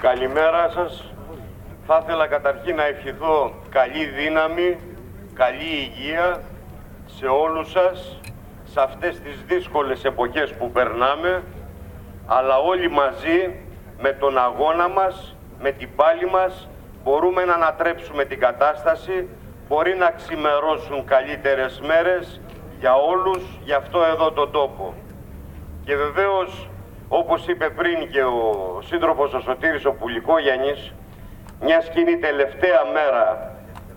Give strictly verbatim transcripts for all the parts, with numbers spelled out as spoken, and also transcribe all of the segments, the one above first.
Καλημέρα σας. Θα ήθελα καταρχήν να ευχηθώ καλή δύναμη, καλή υγεία σε όλους σας, σε αυτές τις δύσκολες εποχές που περνάμε, αλλά όλοι μαζί με τον αγώνα μας, με την πάλη μας, μπορούμε να ανατρέψουμε την κατάσταση. Μπορεί να ξημερώσουν καλύτερες μέρες για όλους, για αυτό εδώ τον τόπο. Και βεβαίως, όπως είπε πριν και ο σύντροφος ο Σωτήρης ο Πουλικόγιαννης, μιας και είναι η τελευταία μέρα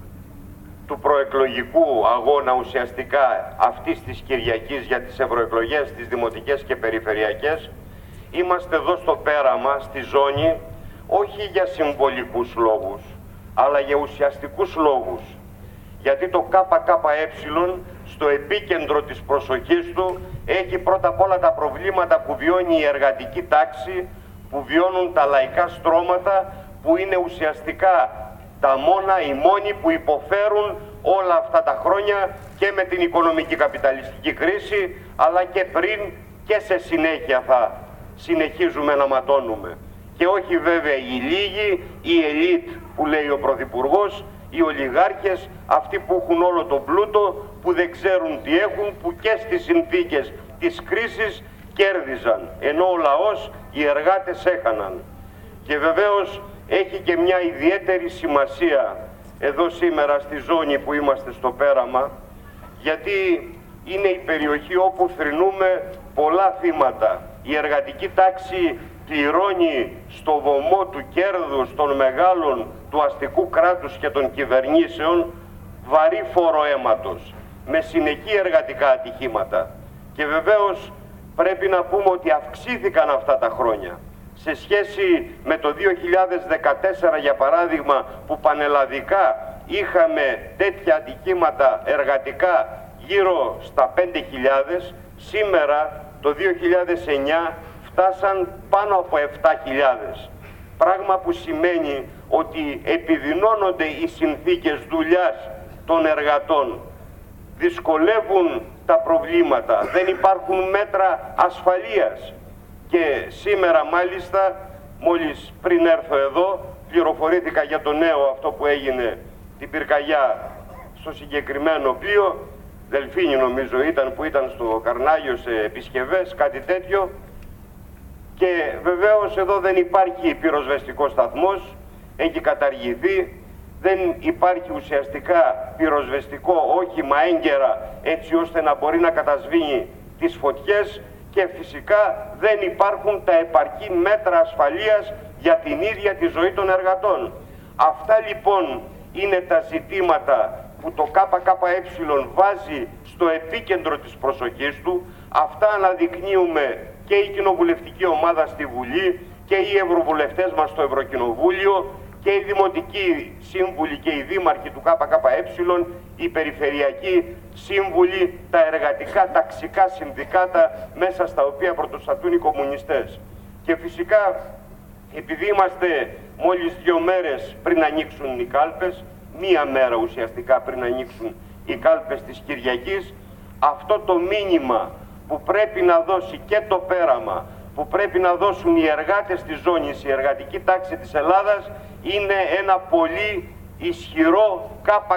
του προεκλογικού αγώνα ουσιαστικά αυτής της Κυριακής για τις ευρωεκλογές, τις δημοτικές και περιφερειακές, είμαστε εδώ στο πέραμα, στη ζώνη, όχι για συμβολικούς λόγους, αλλά για ουσιαστικούς λόγους. Γιατί το ΚΚΕ στο επίκεντρο της προσοχής του έχει πρώτα απ' όλα τα προβλήματα που βιώνει η εργατική τάξη, που βιώνουν τα λαϊκά στρώματα, που είναι ουσιαστικά τα μόνα, οι μόνοι που υποφέρουν όλα αυτά τα χρόνια και με την οικονομική καπιταλιστική κρίση, αλλά και πριν και σε συνέχεια θα συνεχίζουμε να ματώνουμε. Και όχι βέβαια οι λίγοι, η ελίτ που λέει ο Πρωθυπουργός, οι ολιγάρχες, αυτοί που έχουν όλο τον πλούτο, που δεν ξέρουν τι έχουν, που και στις συνθήκες της κρίσης κέρδιζαν, ενώ ο λαός, οι εργάτες έχαναν. Και βεβαίως έχει και μια ιδιαίτερη σημασία εδώ σήμερα στη ζώνη που είμαστε στο πέραμα, γιατί είναι η περιοχή όπου θρηνούμε πολλά θύματα. Η εργατική τάξη πληρώνει στο βωμό του κέρδους των μεγάλων του αστικού κράτους και των κυβερνήσεων βαρύ φόρο αίματος, με συνεχή εργατικά ατυχήματα. Και βεβαίως πρέπει να πούμε ότι αυξήθηκαν αυτά τα χρόνια. Σε σχέση με το δύο χιλιάδες δεκατέσσερα, για παράδειγμα, που πανελλαδικά είχαμε τέτοια ατυχήματα εργατικά γύρω στα πέντε χιλιάδες, σήμερα το δύο χιλιάδες εννιά φτάσαν πάνω από επτά χιλιάδες. Πράγμα που σημαίνει ότι επιδεινώνονται οι συνθήκες δουλειάς των εργατών, δυσκολεύουν τα προβλήματα, δεν υπάρχουν μέτρα ασφαλείας. Και σήμερα μάλιστα, μόλις πριν έρθω εδώ, πληροφορήθηκα για το νέο αυτό που έγινε την πυρκαγιά στο συγκεκριμένο πλοίο, Δελφίνη νομίζω ήταν, που ήταν στο Καρνάγιο σε επισκευές, κάτι τέτοιο. Και βεβαίως εδώ δεν υπάρχει πυροσβεστικός σταθμός, έχει καταργηθεί, δεν υπάρχει ουσιαστικά πυροσβεστικό όχημα έγκαιρα έτσι ώστε να μπορεί να κατασβήνει τις φωτιές, και φυσικά δεν υπάρχουν τα επαρκή μέτρα ασφαλείας για την ίδια τη ζωή των εργατών. Αυτά λοιπόν είναι τα ζητήματα που το ΚΚΕ βάζει στο επίκεντρο της προσοχής του. Αυτά αναδεικνύουμε και η κοινοβουλευτική ομάδα στη Βουλή και οι ευρωβουλευτές μας στο Ευρωκοινοβούλιο και οι δημοτικοί σύμβουλοι και οι δήμαρχοι του ΚΚΕ, οι περιφερειακοί σύμβουλοι, τα εργατικά ταξικά συνδικάτα μέσα στα οποία πρωτοστατούν οι κομμουνιστές. Και φυσικά, επειδή είμαστε μόλις δύο μέρες πριν ανοίξουν οι κάλπες, μία μέρα ουσιαστικά πριν ανοίξουν οι κάλπες της Κυριακής, αυτό το μήνυμα που πρέπει να δώσει και το πέραμα, που πρέπει να δώσουν οι εργάτες της ζώνης, η εργατική τάξη της Ελλάδας, είναι ένα πολύ ισχυρό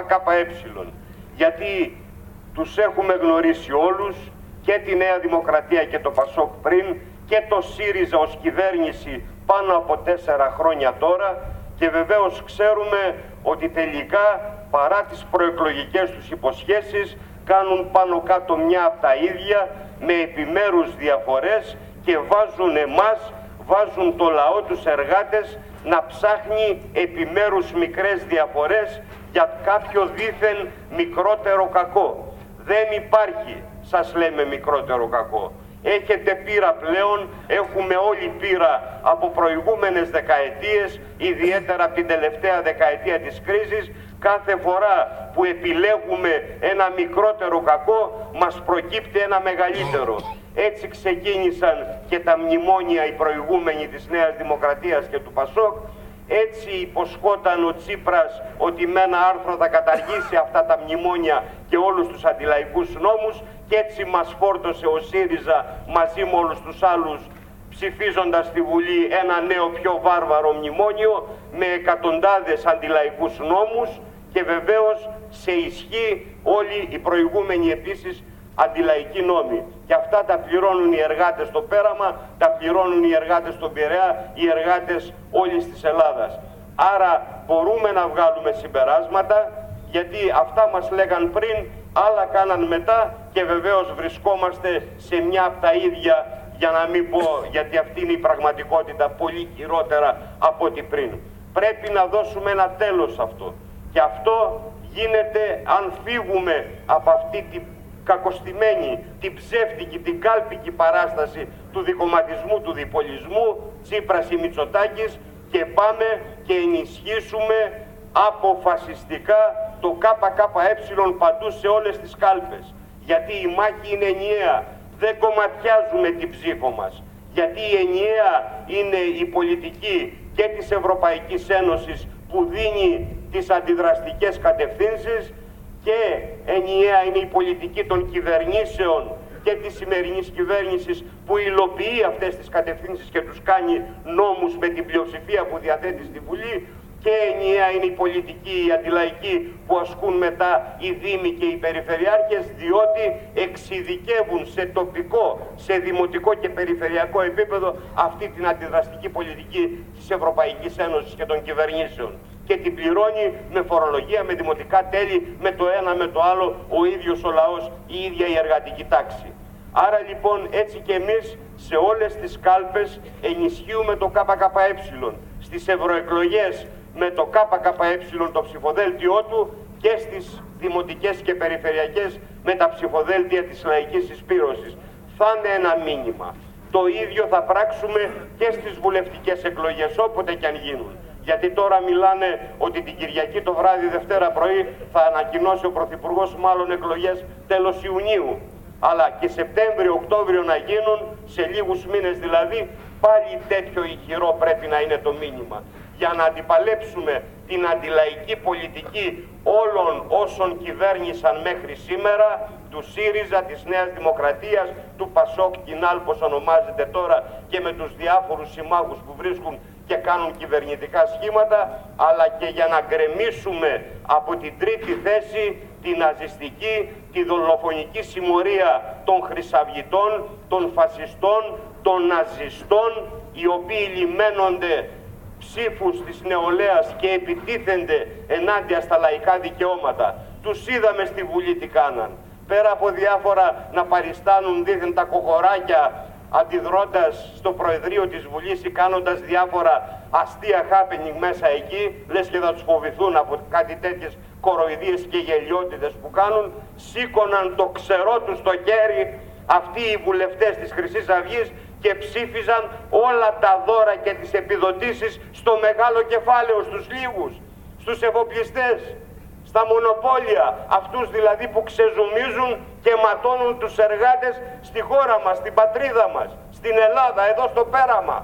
ΚΚΕ. Γιατί τους έχουμε γνωρίσει όλους, και τη Νέα Δημοκρατία και το Πασόκ πριν, και το ΣΥΡΙΖΑ ως κυβέρνηση πάνω από τέσσερα χρόνια τώρα, και βεβαίως ξέρουμε ότι τελικά, παρά τις προεκλογικές τους υποσχέσεις, κάνουν πάνω κάτω μια από τα ίδια, με επιμέρους διαφορές, και βάζουν εμάς, βάζουν το λαό, τους εργάτες, να ψάχνει επιμέρους μικρές διαφορές για κάποιο δήθεν μικρότερο κακό. Δεν υπάρχει, σας λέμε, μικρότερο κακό. Έχετε πείρα πλέον, έχουμε όλη πείρα από προηγούμενες δεκαετίες, ιδιαίτερα από την τελευταία δεκαετία της κρίσης. Κάθε φορά που επιλέγουμε ένα μικρότερο κακό, μας προκύπτει ένα μεγαλύτερο. Έτσι ξεκίνησαν και τα μνημόνια οι προηγούμενοι της Νέας Δημοκρατίας και του Πασόκ. Έτσι υποσχόταν ο Τσίπρας ότι με ένα άρθρο θα καταργήσει αυτά τα μνημόνια και όλους τους αντιλαϊκούς νόμους, και έτσι μας φόρτωσε ο ΣΥΡΙΖΑ μαζί με όλους τους άλλους ψηφίζοντας στη Βουλή ένα νέο πιο βάρβαρο μνημόνιο με εκατοντάδες αντιλαϊκούς νόμους και βεβαίως σε ισχύ όλοι οι προηγούμενοι επίσης αντιλαϊκοί νόμοι. Και αυτά τα πληρώνουν οι εργάτες στο Πέραμα, τα πληρώνουν οι εργάτες στον Πειραιά, οι εργάτες όλης της Ελλάδας. Άρα μπορούμε να βγάλουμε συμπεράσματα, γιατί αυτά μας λέγαν πριν, άλλα κάναν μετά και βεβαίως βρισκόμαστε σε μια από τα ίδια, για να μην πω, γιατί αυτή είναι η πραγματικότητα, πολύ χειρότερα από ό,τι πριν. Πρέπει να δώσουμε ένα τέλος σε αυτό. Και αυτό γίνεται αν φύγουμε από αυτή την κακοστημένη, την ψεύτικη, την κάλπικη παράσταση του δικομματισμού, του διπολισμού, Τσίπρας ή Μητσοτάκης, και πάμε και ενισχύσουμε αποφασιστικά το ΚΚΕ παντού σε όλες τις κάλπες. Γιατί η μάχη είναι ενιαία, δεν κομματιάζουμε την ψήφο μας. Γιατί η ενιαία είναι η πολιτική και της Ευρωπαϊκής Ένωσης που δίνει τις αντιδραστικές κατευθύνσεις, και ενιαία είναι η πολιτική των κυβερνήσεων και της σημερινής κυβέρνησης που υλοποιεί αυτές τις κατευθύνσεις και τους κάνει νόμους με την πλειοψηφία που διαθέτει στη Βουλή, και ενιαία είναι η πολιτική, η αντιλαϊκή που ασκούν μετά οι δήμοι και οι περιφερειάρχες, διότι εξειδικεύουν σε τοπικό, σε δημοτικό και περιφερειακό επίπεδο αυτή την αντιδραστική πολιτική της Ευρωπαϊκής Ένωσης και των κυβερνήσεων. Και την πληρώνει με φορολογία, με δημοτικά τέλη, με το ένα με το άλλο ο ίδιος ο λαός, η ίδια η εργατική τάξη. Άρα λοιπόν έτσι και εμείς σε όλες τις κάλπες ενισχύουμε το ΚΚΕ, στις ευρωεκλογές με το ΚΚΕ το ψηφοδέλτιό του, και στις δημοτικές και περιφερειακές με τα ψηφοδέλτια της λαϊκής συσπήρωσης. Θα είναι ένα μήνυμα. Το ίδιο θα πράξουμε και στις βουλευτικές εκλογές, όποτε και αν γίνουν. Γιατί τώρα μιλάνε ότι την Κυριακή το βράδυ, Δευτέρα πρωί, θα ανακοινώσει ο Πρωθυπουργός μάλλον εκλογές τέλος Ιουνίου. Αλλά και Σεπτέμβριο, Οκτώβριο να γίνουν, σε λίγους μήνες δηλαδή, πάλι τέτοιο ηχηρό πρέπει να είναι το μήνυμα. Για να αντιπαλέψουμε την αντιλαϊκή πολιτική όλων όσων κυβέρνησαν μέχρι σήμερα, του ΣΥΡΙΖΑ, της Νέας Δημοκρατίας, του ΠΑΣΟΚ, Κινάλ, πως ονομάζεται τώρα, και με τους διάφορους συμμάχους που βρίσκουν και κάνουν κυβερνητικά σχήματα, αλλά και για να γκρεμίσουμε από την τρίτη θέση την ναζιστική, τη δολοφονική συμμορία των χρυσαυγητών, των φασιστών, των ναζιστών, οι οποίοι λιμένονται ψήφους της νεολαίας και επιτίθενται ενάντια στα λαϊκά δικαιώματα. Τους είδαμε στη Βουλή τι κάναν. Πέρα από διάφορα να παριστάνουν δήθεν τα κοκοράκια, αντιδρώντας στο Προεδρείο της Βουλής ή κάνοντας διάφορα αστεία happening μέσα εκεί, λες και θα τους φοβηθούν από κάτι τέτοιες κοροϊδίες και γελιότητες που κάνουν, σήκωναν το ξερό τους στο χέρι αυτοί οι βουλευτές της Χρυσής Αυγής και ψήφιζαν όλα τα δώρα και τις επιδοτήσεις στο μεγάλο κεφάλαιο, στους λίγους, στους εφοπλιστές, στα μονοπόλια, αυτούς δηλαδή που ξεζουμίζουν και ματώνουν τους εργάτες στη χώρα μας, στην πατρίδα μας, στην Ελλάδα, εδώ στο Πέραμα.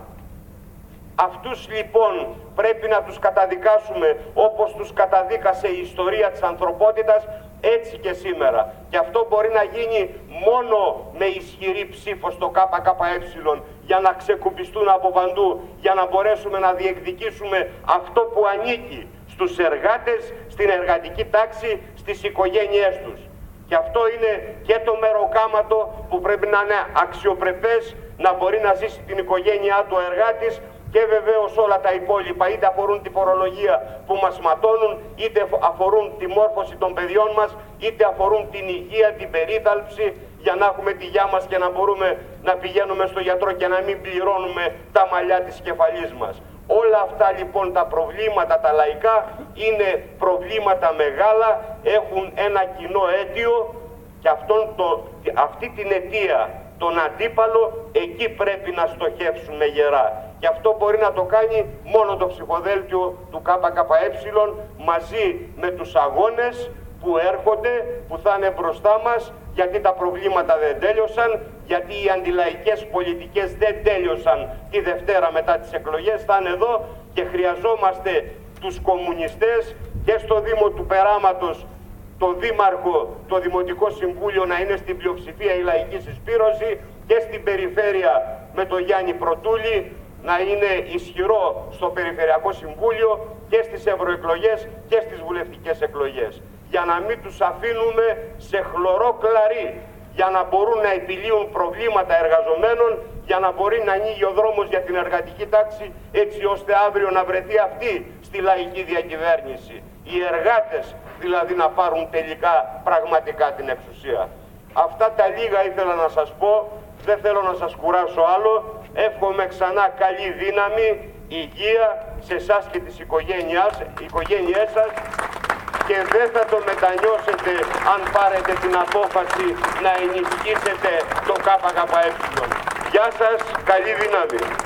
Αυτούς λοιπόν πρέπει να τους καταδικάσουμε όπως τους καταδίκασε η ιστορία της ανθρωπότητας, έτσι και σήμερα. Και αυτό μπορεί να γίνει μόνο με ισχυρή ψήφο στο ΚΚΕ, για να ξεκουμπιστούν από παντού, για να μπορέσουμε να διεκδικήσουμε αυτό που ανήκει στους εργάτες, στην εργατική τάξη, στις οικογένειές τους. Και αυτό είναι και το μεροκάματο που πρέπει να είναι αξιοπρεπές, να μπορεί να ζήσει την οικογένειά του ο εργάτης, και βεβαίως όλα τα υπόλοιπα, είτε αφορούν τη φορολογία που μας ματώνουν, είτε αφορούν τη μόρφωση των παιδιών μας, είτε αφορούν την υγεία, την περίθαλψη, για να έχουμε τη γιά μας και να μπορούμε να πηγαίνουμε στο γιατρό και να μην πληρώνουμε τα μαλλιά της κεφαλής μας. Όλα αυτά λοιπόν τα προβλήματα τα λαϊκά είναι προβλήματα μεγάλα, έχουν ένα κοινό αίτιο, και αυτόν το, αυτή την αιτία, τον αντίπαλο, εκεί πρέπει να στοχεύσουμε γερά. Και αυτό μπορεί να το κάνει μόνο το ψηφοδέλτιο του ΚΚΕ, μαζί με τους αγώνες που έρχονται, που θα είναι μπροστά μας, γιατί τα προβλήματα δεν τέλειωσαν, γιατί οι αντιλαϊκές πολιτικές δεν τέλειωσαν τη Δευτέρα μετά τις εκλογές, θα είναι εδώ, και χρειαζόμαστε τους κομμουνιστές και στο Δήμο του Περάματος, το Δήμαρχο, το Δημοτικό Συμβούλιο να είναι στην πλειοψηφία η λαϊκή συσπήρωση, και στην περιφέρεια με τον Γιάννη Πρωτούλη να είναι ισχυρό στο Περιφερειακό Συμβούλιο και στις ευρωεκλογές και στις βουλευτικές εκλογές. Για να μην τους αφήνουμε σε χλωρό κλαρί, για να μπορούν να επιλύουν προβλήματα εργαζομένων, για να μπορεί να ανοίγει ο δρόμος για την εργατική τάξη, έτσι ώστε αύριο να βρεθεί αυτή στη λαϊκή διακυβέρνηση. Οι εργάτες δηλαδή να πάρουν τελικά πραγματικά την εξουσία. Αυτά τα λίγα ήθελα να σας πω, δεν θέλω να σας κουράσω άλλο. Εύχομαι ξανά καλή δύναμη, υγεία σε εσάς και τις οικογένειές σας και δεν θα το μετανιώσετε αν πάρετε την απόφαση να ενισχύσετε το ΚΚΕ. Γεια σας, καλή δύναμη.